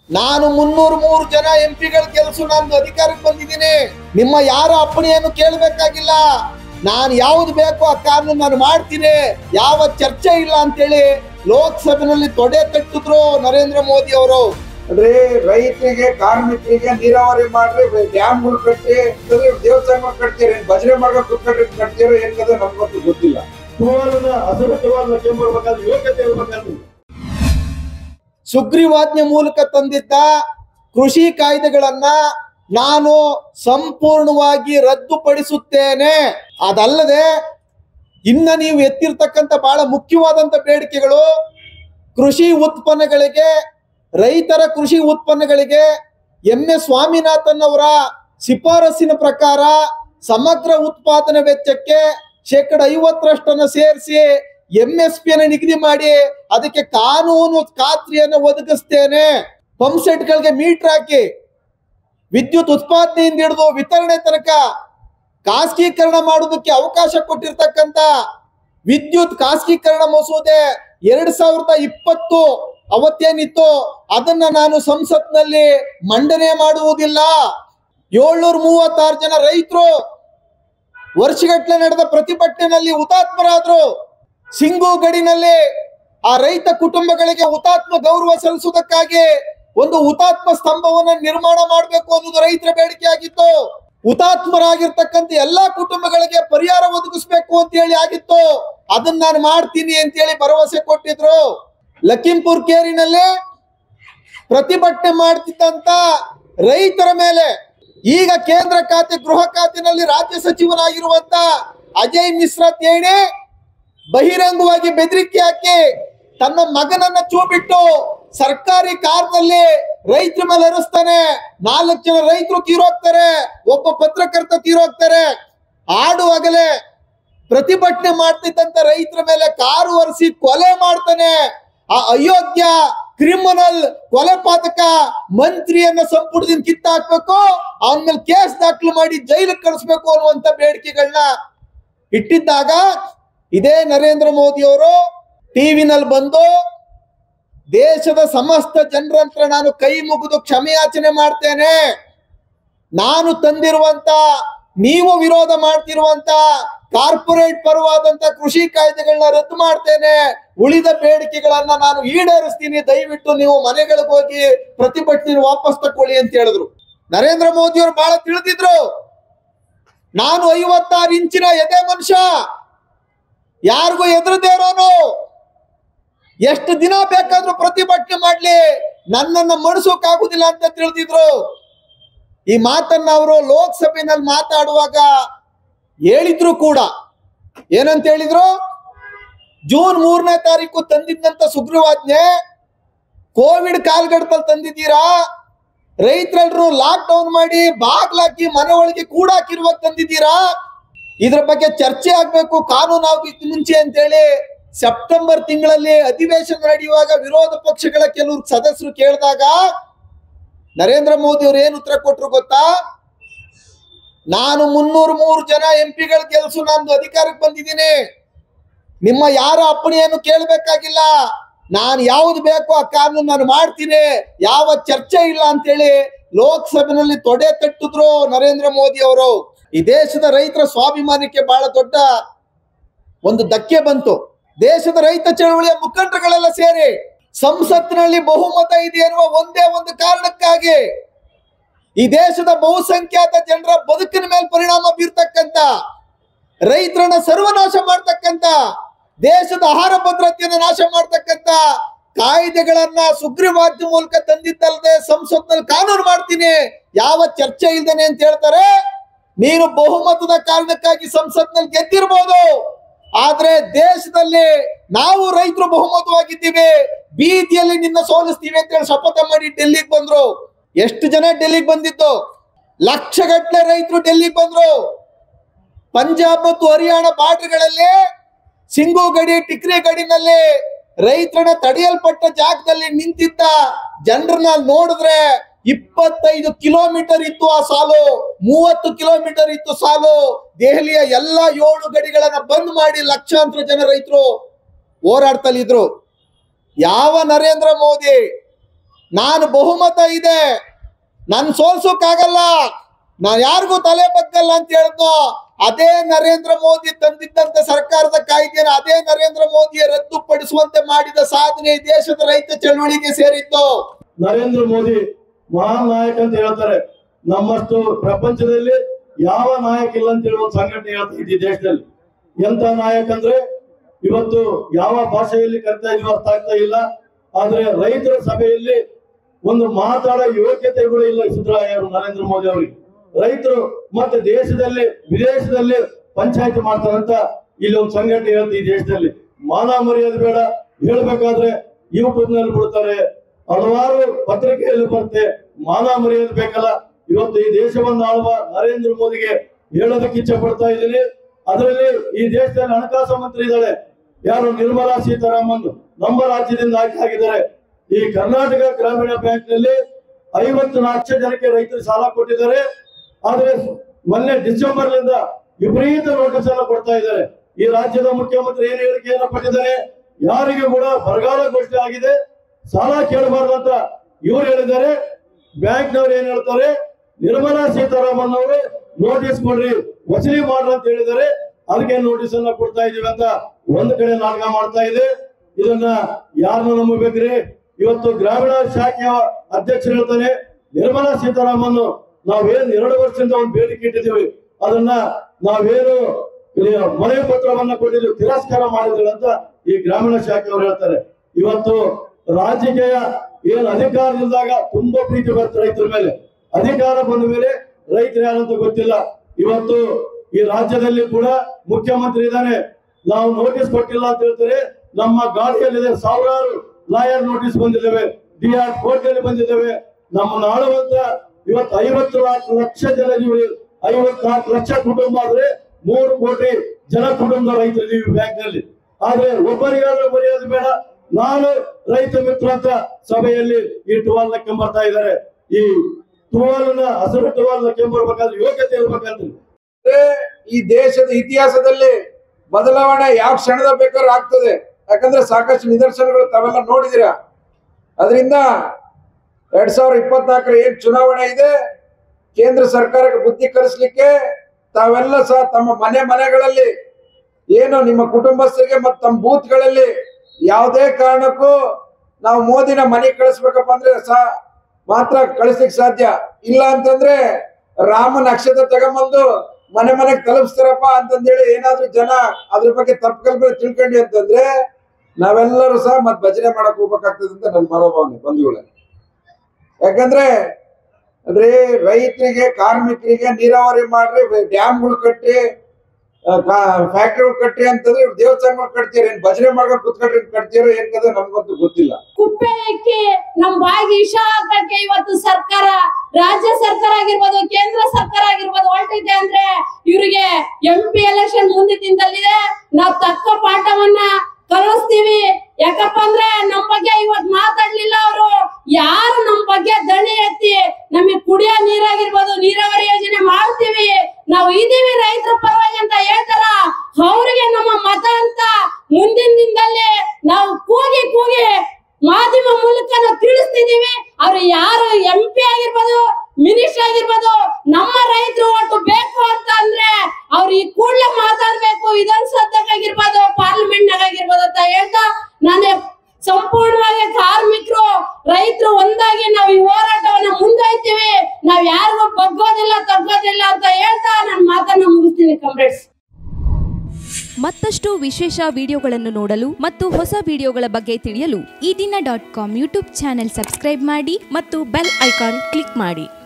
ನಾನು 303 ಜನ ಎಂಪಿಗಳ ಕೆಲಸ ನಾನು ಅಧಿಕಾರಕ್ಕೆ ಬಂದಿದ್ದೀನಿ. ನಿಮ್ಮ ಯಾರ ಅಪ್ಪಣೆಯನ್ನು ಕೇಳಬೇಕಾಗಿಲ್ಲ. ನಾನು ಯಾವ್ದು ಬೇಕೋ ಆ ಕಾನೂನು ನಾನು ಮಾಡ್ತೀನಿ, ಯಾವ ಚರ್ಚೆ ಇಲ್ಲ ಅಂತೇಳಿ ಲೋಕಸಭೆಯಲ್ಲಿ ತೊಡೆ ತಟ್ಟಿದ್ರು ನರೇಂದ್ರ ಮೋದಿ ಅವರು. ರೈತರಿಗೆ ಕಾರ್ಮಿಕರಿಗೆ ನೀರಾವರಿ ಮಾಡ್ರಿ, ಡ್ಯಾಮ್ಗಳು ಕಟ್ಟಿ, ದೇವಸ್ಥಾನ ಕಟ್ತೀರಿ, ಭಜನೆ ಮಾಡೋ ಕಟ್ತೀರೋ ಏನಿದೆ ನಮ್ಗಂತೂ ಗೊತ್ತಿಲ್ಲ. ಸುಗ್ರೀವಾಜ್ಞೆ ಮೂಲಕ ತಂದಿದ್ದ ಕೃಷಿ ಕಾಯ್ದೆಗಳನ್ನ ನಾನು ಸಂಪೂರ್ಣವಾಗಿ ರದ್ದುಪಡಿಸುತ್ತೇನೆ. ಅದಲ್ಲದೆ ಇನ್ನ ನೀವು ಎತ್ತಿರ್ತಕ್ಕಂಥ ಬಹಳ ಮುಖ್ಯವಾದಂತ ಬೇಡಿಕೆಗಳು, ಕೃಷಿ ಉತ್ಪನ್ನಗಳಿಗೆ, ರೈತರ ಕೃಷಿ ಉತ್ಪನ್ನಗಳಿಗೆ MS ಸ್ವಾಮಿನಾಥನ್ ಅವರ ಶಿಫಾರಸಿನ ಪ್ರಕಾರ ಸಮಗ್ರ ಉತ್ಪಾದನಾ ವೆಚ್ಚಕ್ಕೆ 50% ಸೇರಿಸಿ MSP ನಿಗದಿ ಮಾಡಿ ಅದಕ್ಕೆ ಕಾನೂನು ಖಾತ್ರಿಯನ್ನು ಒದಗಿಸ್ತೇನೆ. ಪಂಪ್ ಸೆಟ್ಗಳಿಗೆ ಮೀಟರ್ ಹಾಕಿ ವಿದ್ಯುತ್ ಉತ್ಪಾದನೆಯಿಂದ ಹಿಡಿದು ವಿತರಣೆ ತನಕ ಖಾಸಗೀಕರಣ ಮಾಡುವುದಕ್ಕೆ ಅವಕಾಶ ಕೊಟ್ಟಿರ್ತಕ್ಕಂಥ ವಿದ್ಯುತ್ ಖಾಸಗೀಕರಣ ಮಸೂದೆ 2020 ಅವತ್ತೇನಿತ್ತು ಅದನ್ನ ನಾನು ಸಂಸತ್ನಲ್ಲಿ ಮಂಡನೆ ಮಾಡುವುದಿಲ್ಲ. 736 ಜನ ರೈತರು ವರ್ಷಗಟ್ಟಲೆ ನಡೆದ ಪ್ರತಿಭಟನೆಯಲ್ಲಿ ಹುತಾತ್ಮರಾದ್ರು. ಸಿಂಗು ಗಡಿನಲ್ಲಿ ಆ ರೈತ ಕುಟುಂಬಗಳಿಗೆ ಹುತಾತ್ಮ ಗೌರವ ಸಲ್ಲಿಸುವುದಕ್ಕಾಗಿ ಒಂದು ಹುತಾತ್ಮ ಸ್ತಂಭವನ್ನ ನಿರ್ಮಾಣ ಮಾಡಬೇಕು ಅನ್ನೋದು ರೈತರ ಬೇಡಿಕೆ ಆಗಿತ್ತು. ಹುತಾತ್ಮರಾಗಿರ್ತಕ್ಕಂಥ ಎಲ್ಲಾ ಕುಟುಂಬಗಳಿಗೆ ಪರಿಹಾರ ಒದಗಿಸ್ಬೇಕು ಅಂತ ಹೇಳಿ ಆಗಿತ್ತು. ಅದನ್ನ ನಾನು ಮಾಡ್ತೀನಿ ಅಂತ ಹೇಳಿ ಭರವಸೆ ಕೊಟ್ಟಿದ್ರು. ಲಖೀಂಪುರ್ ಕೇರಿನಲ್ಲಿ ಪ್ರತಿಭಟನೆ ಮಾಡ್ತಿದ್ದಂತ ರೈತರ ಮೇಲೆ ಈಗ ಕೇಂದ್ರ ಖಾತೆ ಗೃಹ ಖಾತೆನಲ್ಲಿ ರಾಜ್ಯ ಸಚಿವನಾಗಿರುವಂತ ಅಜಯ್ ಮಿಶ್ರಾ ತೇಣಿ ಬಹಿರಂಗವಾಗಿ ಬೆದರಿಕೆ ಹಾಕಿ ತನ್ನ ಮಗನನ್ನ ಚೂಬಿಟ್ಟು ಸರ್ಕಾರಿ ಕಾರ್ನಲ್ಲಿ ರೈತರ ಮೇಲೆ ಹರಿಸ್ತಾನೆ. 4 ಜನ ರೈತರು ತೀರೋಗ್ತಾರೆ, ಒಬ್ಬ ಪತ್ರಕರ್ತ ತೀರೋಗ್ತಾರೆ. ಆಡುವಾಗಲೇ ಪ್ರತಿಭಟನೆ ಮಾಡ್ತಿದ್ದಂತ ರೈತರ ಮೇಲೆ ಕಾರು ಒರೆಸಿ ಕೊಲೆ ಮಾಡ್ತಾನೆ. ಆ ಅಯೋಗ್ಯ ಕ್ರಿಮಿನಲ್ ಕೊಲೆಪಾತಕ ಮಂತ್ರಿಯನ್ನ ಸಂಪುಟದಿಂದ ಕಿತ್ತಾಕ್ಬೇಕು, ಅವನ ಮೇಲೆ ಕೇಸ್ ದಾಖಲು ಮಾಡಿ ಜೈಲಿಗೆ ಕಳಿಸ್ಬೇಕು ಅನ್ನುವಂತ ಬೇಡಿಕೆಗಳನ್ನ ಇಟ್ಟಿದ್ದಾಗ ಇದೇ ನರೇಂದ್ರ ಮೋದಿ ಅವರು ಟಿವಿನಲ್ಲಿ ಬಂದು ದೇಶದ ಸಮಸ್ತ ಜನರಂತ್ರ ನಾನು ಕೈ ಮುಗಿದು ಕ್ಷಮೆಯಾಚನೆ ಮಾಡ್ತೇನೆ, ನಾನು ತಂದಿರುವಂತ ನೀವು ವಿರೋಧ ಮಾಡ್ತಿರುವಂತ ಕಾರ್ಪೊರೇಟ್ ಪರವಾದಂತ ಕೃಷಿ ಕಾಯ್ದೆಗಳನ್ನ ರದ್ದು ಮಾಡ್ತೇನೆ, ಉಳಿದ ಬೇಡಿಕೆಗಳನ್ನ ನಾನು ಈಡೇರಿಸ್ತೀನಿ, ದಯವಿಟ್ಟು ನೀವು ಮನೆಗಳಿಗೆ ಹೋಗಿ ಪ್ರತಿಭಟನೆ ವಾಪಸ್ ತಕೊಳ್ಳಿ ಅಂತ ಹೇಳಿದ್ರು. ನರೇಂದ್ರ ಮೋದಿ ಅವರು ಬಹಳ ತಿಳಿದಿದ್ರು, ನಾನು 56 ಇಂಚಿನ ಎದೆ ಮನುಷ್ಯ, ಯಾರಿಗೂ ಎದುರದೇ ಇರೋನು, ಎಷ್ಟು ದಿನ ಬೇಕಾದ್ರೂ ಪ್ರತಿಭಟನೆ ಮಾಡ್ಲಿ, ನನ್ನನ್ನ ಮಣಿಸೋಕಾಗುದಿಲ್ಲ ಅಂತ ತಿಳಿದಿದ್ರು. ಈ ಮಾತನ್ನ ಅವರು ಲೋಕಸಭೆಯಲ್ಲಿ ಮಾತಾಡುವಾಗ ಹೇಳಿದ್ರು ಕೂಡ. ಏನಂತ ಹೇಳಿದ್ರು? ಜೂನ್ 3ನೇ ತಾರೀಕು ತಂದಿದ್ದಂತ ಸುಗ್ರೀವಾಜ್ಞೆ ಕೋವಿಡ್ ಕಾಲ್ಗಡದಲ್ಲಿ ತಂದಿದ್ದೀರಾ, ರೈತರೆಲ್ಲರೂ ಲಾಕ್ ಡೌನ್ ಮಾಡಿ ಬಾಗ್ಲಾಕಿ ಮನೆ ಒಳಗೆ ಕೂಡಾಕಿರುವಾಗ ತಂದಿದ್ದೀರಾ, ಇದ್ರ ಬಗ್ಗೆ ಚರ್ಚೆ ಆಗ್ಬೇಕು ಕಾನೂನು ಆಗೋದಕ್ಕೆ ಮುಂಚೆ ಅಂತ ಹೇಳಿ ಸೆಪ್ಟೆಂಬರ್ ತಿಂಗಳಲ್ಲಿ ಅಧಿವೇಶನ ನಡೆಯುವಾಗ ವಿರೋಧ ಪಕ್ಷಗಳ ಕೆಲವರು ಸದಸ್ಯರು ಕೇಳಿದಾಗ ನರೇಂದ್ರ ಮೋದಿ ಅವರು ಏನು ಉತ್ತರ ಕೊಟ್ಟರು ಗೊತ್ತಾ? ನಾನು 303 ಜನ ಎಂಪಿಗಳ ಕೆಲಸ ನಾನು ಅಧಿಕಾರಕ್ಕೆ ಬಂದಿದ್ದೀನಿ, ನಿಮ್ಮ ಯಾರ ಅಪ್ಪಣೆಯನ್ನು ಕೇಳಬೇಕಾಗಿಲ್ಲ, ನಾನು ಯಾವ್ದು ಬೇಕೋ ಆ ಕಾನೂನು ನಾನು ಮಾಡ್ತೀನಿ, ಯಾವ ಚರ್ಚೆ ಇಲ್ಲ ಅಂತೇಳಿ ಲೋಕಸಭೆಯಲ್ಲಿ ತೊಡೆ ತಟ್ಟಿದ್ರು ನರೇಂದ್ರ ಮೋದಿ ಅವರು. ಈ ದೇಶದ ರೈತರ ಸ್ವಾಭಿಮಾನಕ್ಕೆ ಬಹಳ ದೊಡ್ಡ ಒಂದು ಧಕ್ಕೆ ಬಂತು. ದೇಶದ ರೈತ ಚಳವಳಿಯ ಮುಖಂಡರುಗಳೆಲ್ಲ ಸೇರಿ ಸಂಸತ್ತಿನಲ್ಲಿ ಬಹುಮತ ಇದೆ ಎನ್ನುವ ಒಂದೇ ಒಂದು ಕಾರಣಕ್ಕಾಗಿ ಈ ದೇಶದ ಬಹುಸಂಖ್ಯಾತ ಜನರ ಬದುಕಿನ ಮೇಲೆ ಪರಿಣಾಮ ಬೀರ್ತಕ್ಕಂತ, ರೈತರನ್ನ ಸರ್ವನಾಶ ಮಾಡ್ತಕ್ಕಂತ, ದೇಶದ ಆಹಾರ ಭದ್ರತೆಯನ್ನು ನಾಶ ಮಾಡ್ತಕ್ಕಂತ ಕಾಯ್ದೆಗಳನ್ನ ಸುಗ್ರೀವಾಜ್ಞೆ ಮೂಲಕ ತಂದಿದ್ದಲ್ಲದೆ ಸಂಸತ್ನಲ್ಲಿ ಕಾನೂನು ಮಾಡ್ತೀನಿ, ಯಾವ ಚರ್ಚೆ ಇಲ್ದೇನೆ ಅಂತ ಹೇಳ್ತಾರೆ. ನೀನು ಬಹುಮತದ ಕಾರಣಕ್ಕಾಗಿ ಸಂಸತ್ನಲ್ಲಿ ಗೆದ್ದಿರ್ಬೋದು, ಆದ್ರೆ ದೇಶದಲ್ಲಿ ನಾವು ರೈತರು ಬಹುಮತವಾಗಿದ್ದೀವಿ, ಬೀದಿಯಲ್ಲಿ ನಿನ್ನ ಸೋಲಿಸ್ತೀವಿ ಅಂತ ಹೇಳಿ ಶಪಥ ಮಾಡಿ ಡೆಲ್ಲಿಗೆ ಬಂದ್ರು. ಎಷ್ಟು ಜನ ಡೆಲ್ಲಿಗೆ ಬಂದಿದ್ದು? ಲಕ್ಷಗಟ್ಟಲೆ ರೈತರು ಡೆಲ್ಲಿಗೆ ಬಂದ್ರು. ಪಂಜಾಬ್ ಮತ್ತು ಹರಿಯಾಣ ಬಾರ್ಡರ್ಗಳಲ್ಲಿ ಸಿಂಗು ಗಡಿ, ಟಿಕ್ರಿ ಗಡಿನಲ್ಲಿ ರೈತರನ್ನ ತಡೆಯಲ್ಪಟ್ಟ ಜಾಗದಲ್ಲಿ ನಿಂತಿದ್ದ ಜನರನ್ನ ನೋಡಿದ್ರೆ 25 ಕಿಲೋಮೀಟರ್ ಇತ್ತು ಆ ಸಾಲು, 30 ಕಿಲೋಮೀಟರ್ ಇತ್ತು ಸಾಲು. ದೆಹಲಿಯ ಎಲ್ಲ 7 ಗಡಿಗಳನ್ನ ಬಂದ್ ಮಾಡಿ ಲಕ್ಷಾಂತರ ಜನ ರೈತರು ಹೋರಾಡ್ತಲಿದ್ರು. ಯಾವ ನರೇಂದ್ರ ಮೋದಿ ನಾನು ಬಹುಮತ ಇದೆ, ನನ್ ಸೋಲ್ಸೋಕ್ಕಾಗಲ್ಲ, ನಾನು ಯಾರಿಗೂ ತಲೆ ಬಗ್ಗಲ್ಲ ಅಂತ ಹೇಳಿದ್ನೋ ಅದೇ ನರೇಂದ್ರ ಮೋದಿ ತಂದಿದ್ದಂತ ಸರ್ಕಾರದ ಕಾಯ್ದೆಯನ್ನು ಅದೇ ನರೇಂದ್ರ ಮೋದಿಯ ರದ್ದುಪಡಿಸುವಂತೆ ಮಾಡಿದ ಸಾಧನೆ ದೇಶದ ರೈತ ಚಳವಳಿಗೆ ಸೇರಿತ್ತು. ನರೇಂದ್ರ ಮೋದಿ ಮಹಾನ್ ನಾಯಕ ಅಂತ ಹೇಳ್ತಾರೆ. ನಮ್ಮಷ್ಟು ಪ್ರಪಂಚದಲ್ಲಿ ಯಾವ ನಾಯಕ ಇಲ್ಲ ಅಂತ ಹೇಳುವ ಸಂಘಟನೆ ಹೇಳ್ತಾ ಇದ್ದೀವಿ ದೇಶದಲ್ಲಿ. ಎಂತ ನಾಯಕ ಅಂದ್ರೆ ಇವತ್ತು ಯಾವ ಭಾಷೆಯಲ್ಲಿ ಕರಿತಾ ಇದೀವಿ ಅರ್ಥ ಆಗ್ತಾ ಇಲ್ಲ. ಆದ್ರೆ ರೈತರ ಸಭೆಯಲ್ಲಿ ಒಂದು ಮಾತಾಡೋ ಯೋಗ್ಯತೆಗಳು ಇಲ್ಲ ಸಿದ್ದರಾಮಯ್ಯ ಅವರು, ನರೇಂದ್ರ ಮೋದಿ ಅವರಿಗೆ. ರೈತರು ಮತ್ತೆ ದೇಶದಲ್ಲಿ ವಿದೇಶದಲ್ಲಿ ಪಂಚಾಯತ್ ಮಾಡ್ತಾರಂತ ಇಲ್ಲಿ ಒಂದು ಸಂಘಟನೆ ಹೇಳ್ತೀವಿ. ದೇಶದಲ್ಲಿ ಮಾನ ಮರ್ಯಾದೆ ಬೇಡ, ಹೇಳ್ಬೇಕಾದ್ರೆ ಯೂಟ್ಯೂಬ್ ನಲ್ಲಿ ಬಿಡ್ತಾರೆ, ಹಲವಾರು ಪತ್ರಿಕೆಯಲ್ಲಿ ಬರುತ್ತೆ. ಮಾನ ಮರ್ಯಾದೆ ಬೇಕಲ್ಲ. ಇವತ್ತು ಈ ದೇಶವನ್ನು ಆಳುವ ನರೇಂದ್ರ ಮೋದಿಗೆ ಹೇಳೋದಕ್ಕೆ ಇಚ್ಛೆ ಪಡ್ತಾ ಇದ್ದೀನಿ. ಅದರಲ್ಲಿ ಈ ದೇಶದಲ್ಲಿ ಹಣಕಾಸು ಮಂತ್ರಿ ಇದ್ದಾಳೆ, ಯಾರು ನಿರ್ಮಲಾ ಸೀತಾರಾಮನ್, ನಮ್ಮ ರಾಜ್ಯದಿಂದ ಆಯ್ಕೆ ಆಗಿದ್ದಾರೆ. ಈ ಕರ್ನಾಟಕ ಗ್ರಾಮೀಣ ಬ್ಯಾಂಕ್ ನಲ್ಲಿ 54 ಲಕ್ಷ ಜನಕ್ಕೆ ರೈತರು ಸಾಲ ಕೊಟ್ಟಿದ್ದಾರೆ. ಆದ್ರೆ ಮೊನ್ನೆ ಡಿಸೆಂಬರ್ ನಿಂದ ವಿಪರೀತ ನೋಟಿಸ್ ಅನ್ನು ಕೊಡ್ತಾ ಇದ್ದಾರೆ. ಈ ರಾಜ್ಯದ ಮುಖ್ಯಮಂತ್ರಿ ಏನ್ ಹೇಳಿಕೆಯನ್ನು ಕೊಟ್ಟಿದ್ದಾರೆ, ಯಾರಿಗೆ ಕೂಡ ಬರಗಾಲ ಘೋಷಣೆ ಆಗಿದೆ, ಸಾಲ ಕೇಳಬಾರ್ದು ಅಂತ ಇವ್ರು ಹೇಳಿದ್ದಾರೆ. ಬ್ಯಾಂಕ್ನವ್ರು ಏನ್ ಹೇಳ್ತಾರೆ, ನಿರ್ಮಲಾ ಸೀತಾರಾಮನ್ ಅವರು ನೋಟಿಸ್ ಕೊಡ್ರಿ, ವಸೂಲಿ ಮಾಡ್ರಿ ಅಂತ ಹೇಳಿದ್ದಾರೆ. ಅದಕ್ಕೆ ನೋಟಿಸ್ ಅನ್ನ ಕೊಡ್ತಾ ಇದೀವಿ ಅಂತ ಒಂದ್ ಕಡೆ ನಾಟಕ ಮಾಡ್ತಾ ಇದೆ. ಇದನ್ನ ಯಾರನ್ನ ನಂಬಬೇಕ್ರಿ? ಇವತ್ತು ಗ್ರಾಮೀಣ ಶಾಖೆಯ ಅಧ್ಯಕ್ಷರು ಹೇಳ್ತಾನೆ, ನಿರ್ಮಲಾ ಸೀತಾರಾಮನ್ ನಾವೇನ್ 2 ವರ್ಷದಿಂದ ಒಂದು ಬೇಡಿಕೆ ಇಟ್ಟಿದ್ದೀವಿ, ಅದನ್ನ ನಾವೇನು ಮನವಿ ಪತ್ರವನ್ನ ಕೊಟ್ಟಿದ್ದೀವಿ, ತಿರಸ್ಕಾರ ಮಾಡಿದ್ರು ಅಂತ ಈ ಗ್ರಾಮೀಣ ಶಾಖೆಯವರು ಹೇಳ್ತಾರೆ. ಇವತ್ತು ರಾಜಕೀಯ ಏನ್ ಅಧಿಕಾರದಿಂದಾಗ ತುಂಬಾ ಪ್ರೀತಿ ಬರುತ್ತೆ ರೈತರ ಮೇಲೆ, ಅಧಿಕಾರ ಬಂದ ಮೇಲೆ ರೈತರು ಯಾರಂತ ಗೊತ್ತಿಲ್ಲ. ಇವತ್ತು ಈ ರಾಜ್ಯದಲ್ಲಿ ಕೂಡ ಮುಖ್ಯಮಂತ್ರಿ ಇದ್ದಾನೆ, ನಾವು ನೋಟಿಸ್ ಕೊಟ್ಟಿಲ್ಲ ಅಂತ ಹೇಳ್ತಾರೆ. ನಮ್ಮ ಗಾಡಿಯಲ್ಲಿದೆ ಸಾವಿರಾರು ಲಾಯರ್ ನೋಟಿಸ್ ಬಂದಿದ್ದೇವೆ, DR ಕೋರ್ಟ್ನಲ್ಲಿ ಬಂದಿದ್ದೇವೆ. ನಮ್ಮನ್ನ ಆಳುವಂತ ಇವತ್ತು 54 ಲಕ್ಷ ಜನ, 54 ಲಕ್ಷ ಕುಟುಂಬ ಆದ್ರೆ 3 ಕೋಟಿ ಜನ ಕುಟುಂಬ ರೈತರಿದ್ದೀವಿ ಬ್ಯಾಂಕ್ ನಲ್ಲಿ. ಆದ್ರೆ ಒಬ್ಬರಿಗಾದ್ರೂ ಮರ್ಯಾದೆ ಬೇಡ. ನಾನು ರೈತ ಮಿತ್ರ ಅಂತ ಸಭೆಯಲ್ಲಿ ಈ ಟುವಾಲ್ ಕೆಂಬರ್ತಾ ಇದ್ದಾರೆ. ಈ ಟುವಾಲ್ನ ಹಸಿರು ಟುವಾಲ್ ಕೆಂಬರ್ಬೇಕಾದ್ರೆ ಯೋಗ್ಯತೆ ಇರ್ಬೇಕಂತ ಈ ದೇಶದ ಇತಿಹಾಸದಲ್ಲಿ ಬದಲಾವಣೆ ಯಾವ ಕ್ಷಣದ ಬೇಕಾದ್ರೂ ಆಗ್ತದೆ. ಯಾಕಂದ್ರೆ ಸಾಕಷ್ಟು ನಿದರ್ಶನಗಳು ತಾವೆಲ್ಲ ನೋಡಿದಿರಾ. ಅದರಿಂದ 2024 ಏನ್ ಚುನಾವಣೆ ಇದೆ, ಕೇಂದ್ರ ಸರ್ಕಾರಕ್ಕೆ ಬುದ್ಧಿ ಕಲಿಸ್ಲಿಕ್ಕೆ ತಾವೆಲ್ಲ ಸಹ ತಮ್ಮ ಮನೆಗಳಲ್ಲಿ ಏನು ನಿಮ್ಮ ಕುಟುಂಬಸ್ಥರಿಗೆ ಮತ್ತು ತಮ್ಮ ಬೂತ್ಗಳಲ್ಲಿ ಯಾವುದೇ ಕಾರಣಕ್ಕೂ ನಾವು ಮೋದಿನ ಮನೆ ಕಳಿಸ್ಬೇಕಪ್ಪ ಅಂದ್ರೆ ಮಾತ್ರ ಕಳಿಸ್ಲಿಕ್ಕೆ ಸಾಧ್ಯ ಇಲ್ಲ. ಅಂತಂದ್ರೆ ರಾಮನ ಅಕ್ಷತೆ ತಗೊಂಬಂದು ಮನೆಗೆ ತಲುಪಿಸ್ತಾರಪ್ಪ ಅಂತಂದೇಳಿ ಏನಾದ್ರೂ ಜನ ಅದ್ರ ಬಗ್ಗೆ ತಪ್ಪು ಕಲ್ಪನೆ ತಿಳ್ಕೊಂಡಿ ಅಂತಂದ್ರೆ ನಾವೆಲ್ಲರೂ ಸಹ ಮತ್ ಭಜನೆ ಮಾಡಕ್ ಹೋಗ್ಬೇಕಾಗ್ತದೆ ಅಂತ ನನ್ನ ಮನೋಭಾವನೆ ಬಂಧುಗಳೇ. ಯಾಕಂದ್ರೆ ರೈತರಿಗೆ, ಕಾರ್ಮಿಕರಿಗೆ ನೀರಾವರಿ ಮಾಡ್ರಿ, ಡ್ಯಾಮ್ಗಳು ಕಟ್ಟಿ, ಫ್ಯಾಕ್ಟ್ರಿಗಳು ಕಟ್ಟಿ ಅಂತಂದ್ರೆ ದೇವಸ್ಥಾನಗಳು ಕಟ್ತೀರಿ, ಭಜನೆ ಮಾಡ್ಕೊಂಡು ಕುತ್ಕೊಂಡ್ರಿ ಕಟ್ತೀರೋ ಏನ್ ಕದ ನಮ್ಗಂತೂ ಗೊತ್ತಿಲ್ಲ. ಕುಪ್ಪೆ ಹಾಕಿ ನಮ್ ಬಾಯಿಗೆ ವಿಷ ಹಾಕಕ್ಕೆ ಇವತ್ತು ಸರ್ಕಾರ, ರಾಜ್ಯ ಸರ್ಕಾರ ಆಗಿರ್ಬೋದು, ಕೇಂದ್ರ ಸರ್ಕಾರ ಆಗಿರ್ಬೋದು ಹೊರಟಿದೆ ಅಂದ್ರೆ ಇವರಿಗೆ MP ಎಲೆಕ್ಷನ್ ಮುಂದಿನ ದಿನದಲ್ಲಿದೆ. ನಾವ್ ತಕ್ಕ ಪಾಠವನ್ನ ಕಲಿಸ್ತೀವಿ. ಯಾಕಪ್ಪ ಅಂದ್ರೆ ನಮ್ ಬಗ್ಗೆ ಇವತ್ ಮಾತಾಡ್ಲಿಲ್ಲ ಅವರು. ಯಾರು ನಮ್ ಬಗ್ಗೆ ದಣಿ ಎತ್ತಿ ನಮಗೆ ಕುಡಿಯೋ ನೀರಾಗಿರ್ಬೋದು, ನೀರಾವರಿ ಯೋಜನೆ ಮಾಡ್ತೀವಿ, ನಾವು ಇದೀವಿ ರೈತರ ಪರವಾಗಿ ಅಂತ ಹೇಳ್ತಾರ, ಅವ್ರಿಗೆ ನಮ್ಮ ಮತ ಅಂತ ಮುಂದಿನ ದಿನದಲ್ಲಿ ನಾವು ಕೂಗಿ ಮಾಧ್ಯಮ ಮೂಲಕ ನಾವು ತಿಳಿಸ್ತಿದೀವಿ. ಅವ್ರು ಯಾರು MP ಆಗಿರ್ಬೋದು, ಮಿನಿಸ್ಟರ್ ಆಗಿರ್ಬೋದು, ನಮ್ಮ ರೈತರು ಒಟ್ಟು ಬೇಕು ಅಂತ ಅಂದ್ರೆ ಅವ್ರು ಈ ಕೂಡಲೇ ಮಾತಾಡ್ಬೇಕು. ವಿಧಾನಸಭೆಗಾಗಿರ್ಬೋದು, ಪಾರ್ಲಿಮೆಂಟ್ ನಾಗಿರ್ಬೋದು ಅಂತ ಹೇಳ್ತಾ ನಾನೇ ಸಂಪೂರ್ಣವಾಗಿ ಕಾರ್ಮಿಕರು, ರೈತರು ಒಂದಾಗಿ ನಾವು ಈ ಹೋರಾಟವನ್ನ ಮುಂದುವರಿತೀವಿ. ನಾವ್ ಯಾರಿಗೂ ಬಗ್ಗೋದಿಲ್ಲ, ತಗ್ಗೋದಿಲ್ಲ ಅಂತ ಹೇಳ್ತಾ ನನ್ನ ಮಾತನ್ನ ಮುಗಿಸ್ತೀನಿ ಕಾಮ್ರೇಡ್ಸ್. ಮತ್ತಷ್ಟು ವಿಶೇಷ ವಿಡಿಯೋಗಳನ್ನು ನೋಡಲು ಮತ್ತು ಹೊಸ ವಿಡಿಯೋಗಳ ಬಗ್ಗೆ ತಿಳಿಯಲು ಈ ದಿನ.com ಯೂಟ್ಯೂಬ್ ಚಾನೆಲ್ ಸಬ್ಸ್ಕ್ರೈಬ್ ಮಾಡಿ ಮತ್ತು ಬೆಲ್ ಐಕಾನ್ ಕ್ಲಿಕ್ ಮಾಡಿ.